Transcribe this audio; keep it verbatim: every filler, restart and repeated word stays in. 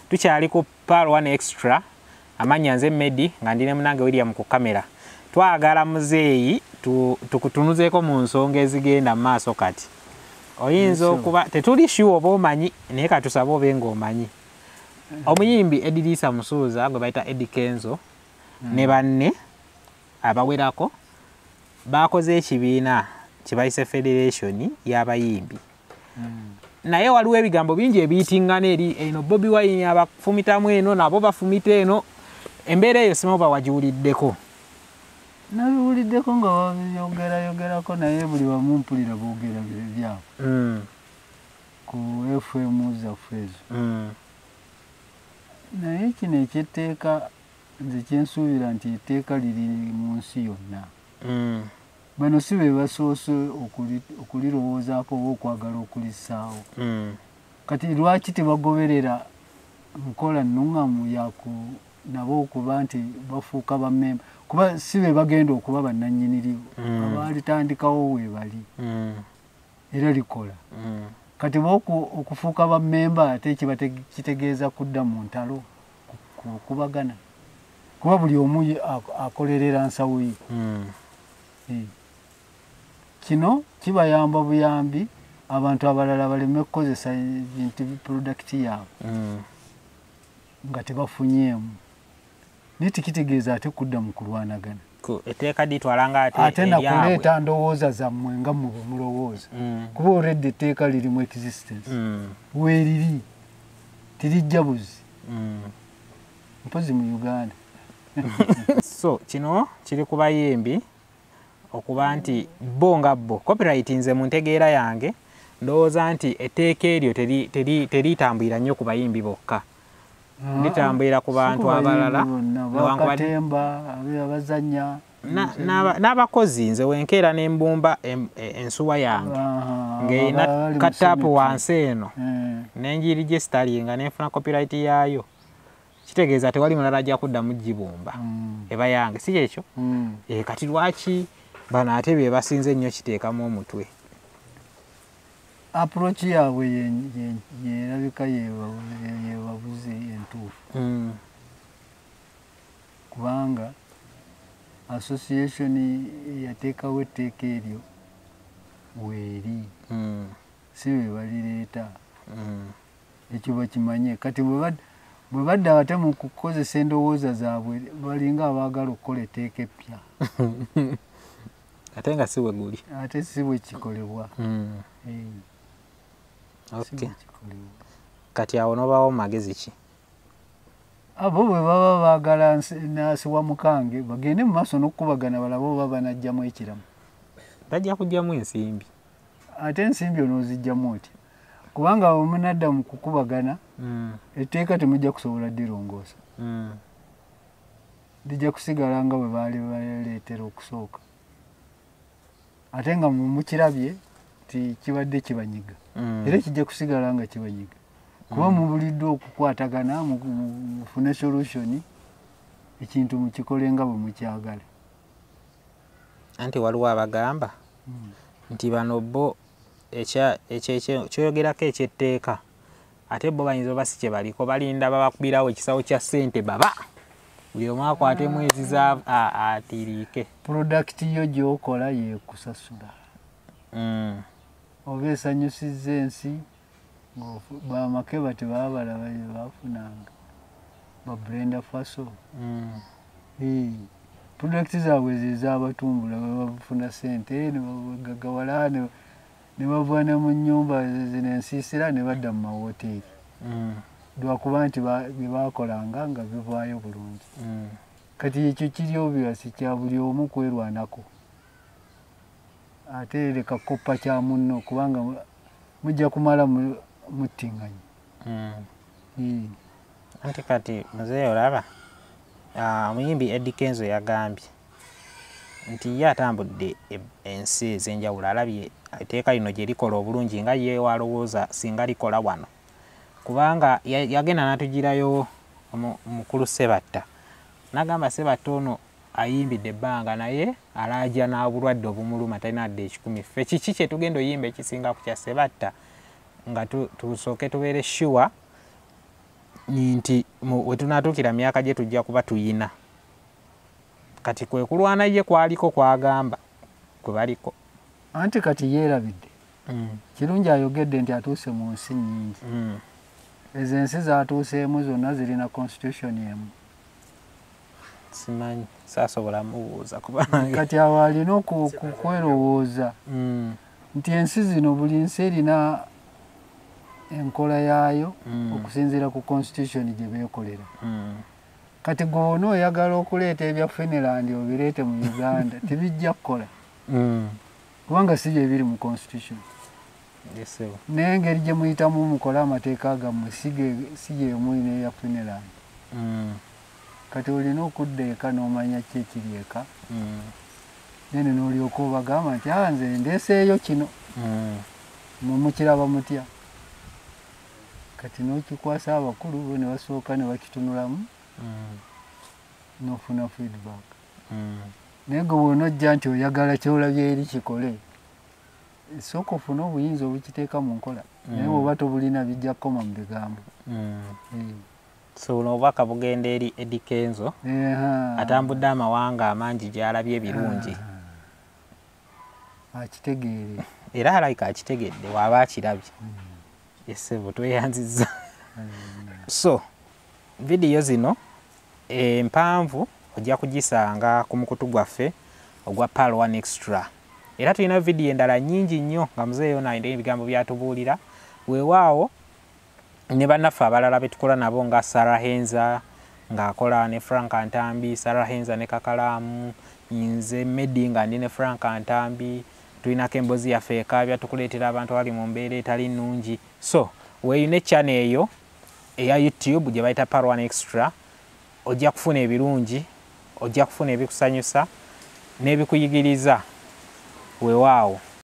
tukyali ku Pal one Extra amanya nze Medi nga ndine munange William ku kamera. Twagala Muzei tukutunuzeeko mu nsonga ezigenda mu maaso kati. Oyinza okuba tetuli sure oba omanyi naye katusaba obe ng'omanyi. Omuyimbi Eddy Musuuza gwe bayita Eddy Kenzo ne banne abawerako bakoze ekibiina kibayise Federation y'abayimbi. Naye waliwo ebigambo bingi ebiyitingana eri eno Bobiwine abafumitamu eno nabo bafumita eno. Embeera eyo simuba wagiwuliddeko? Nabiwuliddeko nga babyogera yogerako naye buli wamu mpulira boogera byabwe mm. ku F M zaffe ezo. mm. Naye kino ekyetteeka nze kyensuubira nti etteeka liri mu nsi yonna. mm. Bano si be basoose okulirowoozaako oba okwagala okulisaawo. mm. Kati lwaki tebagoberera nkola nnuŋŋamu yaku nabo okuba nti bafuuka bammemba kuba si be bagenda okuba bannannyini mm. abalitandikawo we bali mm. era likola mm. kati boku okufuuka bammemba ate kiba kitegeeza kudda mu ntalo kubagana kuba buli omu akolerera nsawo ye. mm. e. Kino kibayamba buyambi abantu abalala baleme kukozesa ebintu produkiti yaabwe mm. nga tebafunyeemu. Naye tikitegeeza ate kudda mu kulwanagana. Etteeka litwalanga ate ate nakuleeta ndowooza zammwe nga mu mulowooza. mm. Kuba olredde etteeka lirimu existence. mm. weeriri tirijja buzi mm. mpozi mu Uganda. So kino kiri ku bayimbi okuba nti bo nga bo copyright nze mu ntegeera yange ndowooza nti etteeka eryo teritambulira nnyo ku bayimbi bokka. Litambulira ku bantu abalala bakatemba abazanya n'abakozi. Nze wenkeera n'embumba ensuwa yange ng'erina kataapu wansi eno n'enjiri gye sitalinga n'enfuna copyright yaayo kitegeeza tewali mulala ajja kuddamu gibumba eba yange si kyekyo. Kati lwaki bano ate be basinze ennyo kiteekamu omutwe? Approach yaabwe yerabika yebabuze entuufu. mm. kubanga association yateekawo etteeka eryo weeri mm. si be balireeta. mm. ekyo bakimanye. Kati bwe badda ate mu kukozesa endowooza zaabwe balinga abaagala okukola etteeka eppya ate nga si we guli ate si bwe kikolebwa. mm. hey. Okay. Kati awo nobawo magezi ki? Abo bwe baba baagala nasiwa mukange bagende mu maaso n'okubagana balabo baba banajjamu ekiramu. Tajja kujjamu ensimbi. Ate ensimbi onoozijjamu oti kubanga omunadda mu kukubagana mm. etteeka temujja kusobola ddirongoosa. mm. Lijja kusigala nga bwe baali baleetera okusooka ate nga mukirabye ti kibadde kibanyiga. mm. Era kijja kusigala nga kibanyiga kuba mm. mubuliddwa okukwatagana mufune solution ekintu mukikole nga bwe mukyagala. Anti waliwo abagamba mm. nti bano bo kyoyogerako ekyetteeka ate bo bayinza oba si kye baliko balinda babakubirawo ekisawo kya ssente baba buli omu akwatemu eziza atiriike. Produkiti yo gy'okola yeekusasula. mm. oba esanyusizza ensi bamakeba tebaba balaba bye bafunanga babrenda faso. mm. Produkiti zaabwe zezabatumbula babafuna ssente nebagagawala ne bavana mu nnyumba zino ensiisira ne badda mu mawoteeri. mm. lwakuba nti bye bakolanga nga bivaayo bulungi. mm. Kati ekyo kiri obuyasi kya buli omu kwerwanako ate leka koppa kya munno kubanga mujja kumala muttinganya. mm. Anti kati Muzei olaba omuyimbi Eddy Kenzo yagambye nti ye atambudde ensi ez'enjawulo alabye etteeka lino gye likola obulungi nga ye walowooza singa likola wano kubanga yagenda n'atugirayo mukulu Sebatta n'agamba Sebatta ono ayimbidde ebbanga naye alaaja n'obulwadde obumuluma talina adde ekikumi. Ffe kiki kye tugenda oyimba ekisinga ku kya Sebatta nga tusooke tubeere sure nti we tunatuukira myaka gye tujja kuba tuyina kati kwe kulwana ye kwaliko kwagamba kwe baliko anti kati yeerabidde mm. kirungi ayogedde nti atuuse mu nsi nnyingi mm. ezo ensi zaatuuseemu zonna zirina constitution emu simanyi saasobola mubuuza kubange kati awo alina okwerowooza mm. nti ensi zino buli nsi erina enkola yaayo mm. okusinziira ku constitution gye beekolera mm. kati gwono oyagala okuleeta ebya Finland obireete mu Uganda tebijja kukola mm. kubanga si bye biri mu constitution yes, n'engeri gye muyitamu mukola amateeka gammwe si gye muli n'eya Finland mm. kati olina okudda eka n'omanya ki ekiri eka mm. nene n'olyoka obagamba nti a nze ndeeseeyo kino mm. mumukiraba mutya kati n'okikwasa abakulu bo ne basooka ne bakitunulamu mm. n'ofuna feedback mm. naye gwe bw'onojja nti oyagala kyolabye eri kikole sooka ofune obuyinza obukiteeka mu nkola mm. naye bw'oba tobulina bijja kukoma mu bigambo mm. hey. So obubaka bugenda eri Eddy Kenzo yeah. atambudde amawanga amangi gy'alabye ebirungi akitegeere era alayika akitegedde waaba akirabye mm. yesebo tweyanziza mm. so vidiyo zino empanvu ojja kugisanga ku mukutu gwaffe ogwa Pal One Extra era tulina vidiyo endala nnyingi nnyo nga Muzei yona ayina ebigambo byatubuulira weewaawo ne bannaffe abalala betukola nabo nga Sarah Henza ng'akola ne Frank Antambi, Sarah Henza ne Kakalaamu, nze Eddy nga ndi ne Frank Antambi, tulinako emboozi yaffe ekaabya tukuleetera abantu abali mu mbeera etali nnungi. So weeyune channel eyo eya YouTube gye bayita Pal One Extra, ojja kufuna ebirungi, ojja kufuna ebikusanyusa n'ebikuyigiriza weewaawo